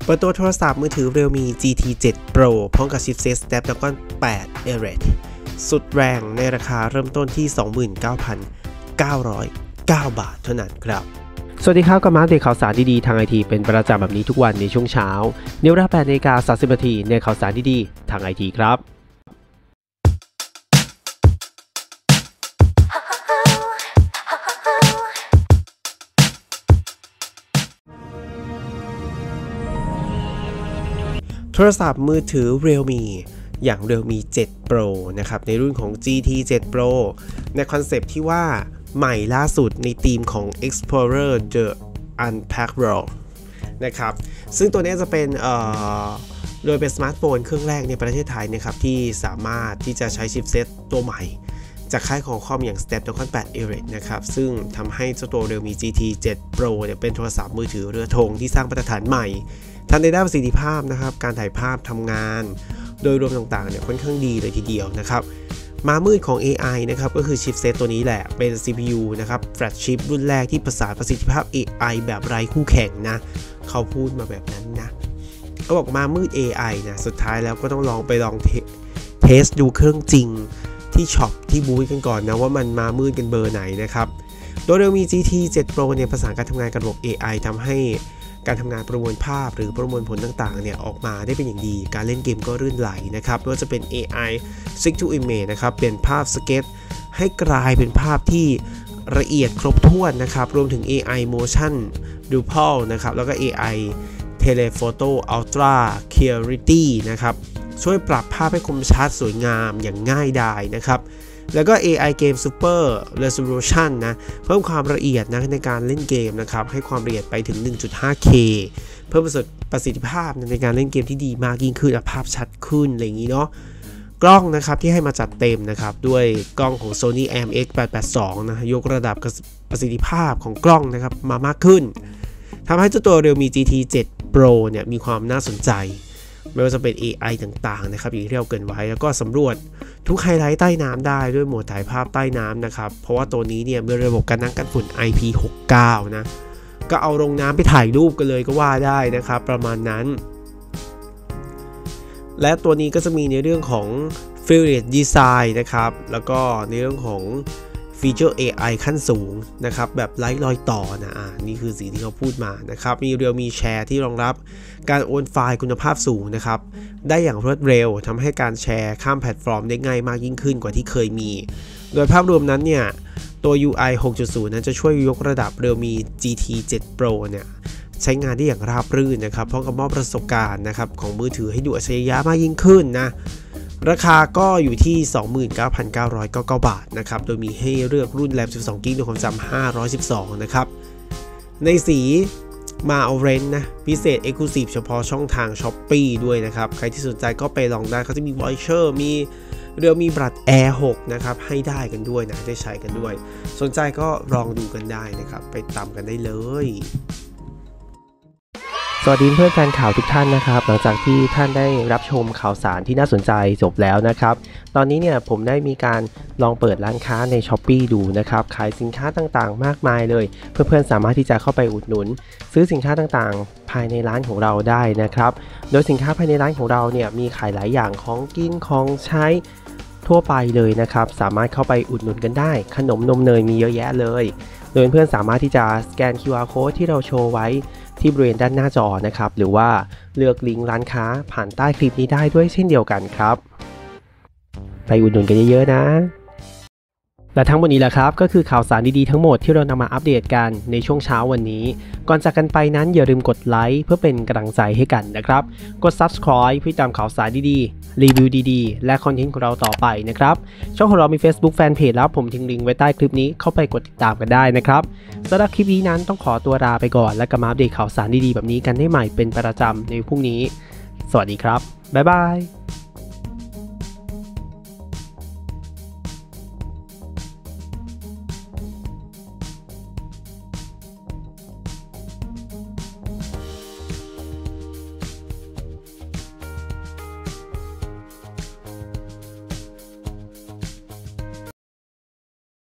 ปิดตัวโทรศัพท์มือถือ Realme GT 7 Pro พร้อมกับชิปเซ็ต Snapdragon 8 Elite สุดแรงในราคาเริ่มต้นที่ 29,909 บาทเท่านั้นครับสวัสดีครับกับมาอัปเดตข่าวสารดีๆทางไอทีเป็นประจำแบบนี้ทุกวันในช่วงเช้าในเวลา 8:30 นาทีในข่าวสารดีๆทางไอทีครับโทรศัพท์มือถือ Realme อย่าง Realme 7 Pro นะครับในรุ่นของ GT 7 Pro ในคอนเซปต์ที่ว่าใหม่ล่าสุดในธีมของ Explorer The Unpacked World นะครับซึ่งตัวนี้จะเป็นโดยเป็นสมาร์ทโฟนเครื่องแรกในประเทศไทยนะครับที่สามารถที่จะใช้ชิปเซ็ตตัวใหม่จากค่ายของคอมอย่าง Snapdragon 8 Elite นะครับซึ่งทำให้เจ้าตัว Realme GT 7 Pro เนี่ยเป็นโทรศัพท์มือถือเรือธงที่สร้างมาตรฐานใหม่ทั้งในด้านประสิทธิภาพนะครับการถ่ายภาพทำงานโดยรวมต่างๆเนี่ยค่อนข้างดีเลยทีเดียวนะครับมามืดของ AI นะครับก็คือชิปเซตตัวนี้แหละเป็น CPU นะครับแฟลชชิปรุ่นแรกที่ประสานประสิทธิภาพ AI แบบไร้คู่แข่งนะเขาพูดมาแบบนั้นนะเขาบอกมามืด AI นะสุดท้ายแล้วก็ต้องลองเทสดูเครื่องจริงที่ช็อปที่บูธกันก่อนนะว่ามันมามืดกันเบอร์ไหนนะครับโดย Realme GT 7 Pro เนี่ยประสานการทำงานกับระบบ AI ทำให้การทำงานประมวลภาพหรือประมวลผลต่างๆเนี่ยออกมาได้เป็นอย่างดีการเล่นเกมก็รื่นไหลนะครับไม่ว่าจะเป็น AI Sync to Image นะครับเปลี่ยนภาพสเก็ตให้กลายเป็นภาพที่ละเอียดครบถ้วนนะครับรวมถึง AI Motion Dual นะครับแล้วก็ AI Telephoto Ultra Clarity นะครับช่วยปรับภาพให้คมชัดสวยงามอย่างง่ายดายนะครับแล้วก็ AI Game Super Resolution นะเพิ่มความละเอียดนะในการเล่นเกมนะครับให้ความละเอียดไปถึง 1.5K เพิ่มประสิทธิภาพในการเล่นเกมที่ดีมากยิ่งขึ้นภาพชัดขึ้นอะไรอย่างนี้เนาะกล้องนะครับที่ให้มาจัดเต็มนะครับด้วยกล้องของ Sony IMX882 นะยกระดับประสิทธิภาพของกล้องนะครับมามากขึ้นทำให้เจ้าตัว Realme GT 7 Pro เนี่ยมีความน่าสนใจไม่ว่าจะเป็น AI ต่างๆนะครับอย่างที่เราเกริ่นไว้แล้วก็สำรวจทุกไฮไลท์ใต้น้ำได้ด้วยโหมดถ่ายภาพใต้น้ำนะครับเพราะว่าตัวนี้เนี่ยมีระบบการกันฝุ่น IP69 นะก็เอาลงน้ำไปถ่ายรูปกันเลยก็ว่าได้นะครับประมาณนั้นและตัวนี้ก็จะมีในเรื่องของ Feature Design นะครับแล้วก็ในเรื่องของฟีเจอร์ AI ขั้นสูงนะครับแบบไร้รอยต่อนะนี่คือสิ่งที่เขาพูดมานะครับมี Realme Share ที่รองรับการโอนไฟล์คุณภาพสูงนะครับได้อย่างรวดเร็วทำให้การแชร์ข้ามแพลตฟอร์มได้ง่ายมากยิ่งขึ้นกว่าที่เคยมีโดยภาพรวมนั้นเนี่ยตัว UI 6.0 นั้นจะช่วยยกระดับ Realme GT 7 Pro เนี่ยใช้งานได้อย่างราบรื่นนะครับพร้อมกับมอบประสบการณ์นะครับของมือถือให้ดูอัจฉริยะมากยิ่งขึ้นนะราคาก็อยู่ที่ 29,999 บาทนะครับโดยมีให้เลือกรุ่นแรม 12 กิกะความจำ512นะครับในสีมาเอาเรนนะพิเศษ Exclusive เฉพาะช่องทาง Shopee ด้วยนะครับใครที่สนใจก็ไปลองได้เขาจะมี Voucher มีมีบัตร Air 6นะครับให้ได้กันด้วยนะได้ใช้กันด้วยสนใจก็ลองดูกันได้นะครับไปตามกันได้เลยสวัสดีเพื่อนแฟนข่าวทุกท่านนะครับหลังจากที่ท่านได้รับชมข่าวสารที่น่าสนใจจบแล้วนะครับตอนนี้เนี่ยผมได้มีการลองเปิดร้านค้าใน Shopee ดูนะครับขายสินค้าต่างๆมากมายเลยเพื่อนๆสามารถที่จะเข้าไปอุดหนุนซื้อสินค้าต่างๆภายในร้านของเราได้นะครับโดยสินค้าภายในร้านของเราเนี่ยมีขายหลายอย่างของกินของใช้ทั่วไปเลยนะครับสามารถเข้าไปอุดหนุนกันได้ขนมนมเนยมีเยอะแยะเลยโดยเพื่อนสามารถที่จะสแกน QR Code ที่เราโชว์ไว้ที่บริเวณด้านหน้าจอนะครับหรือว่าเลือกลิงก์ร้านค้าผ่านใต้คลิปนี้ได้ด้วยเช่นเดียวกันครับไปอุดหนุนกันเยอะๆนะและทั้งหมดนี้แหละครับก็คือข่าวสารดีๆทั้งหมดที่เรานำมาอัปเดตกันในช่วงเช้าวันนี้ก่อนจากกันไปนั้นอย่าลืมกดไลค์เพื่อเป็นกำลังใจให้กันนะครับกด Subscribe เพื่อตามข่าวสารดีๆรีวิวดีๆและคอนเทนต์ของเราต่อไปนะครับช่องของเรามี Facebook Fanpage แล้วผมทิ้งลิงก์ไว้ใต้คลิปนี้เข้าไปกดติดตามกันได้นะครับสำหรับคลิปนี้นั้นต้องขอตัวลาไปก่อนและกลับมาอัปเดตข่าวสารดีๆแบบนี้กันได้ใหม่เป็นประจำในพรุ่งนี้สวัสดีครับบ๊ายบาย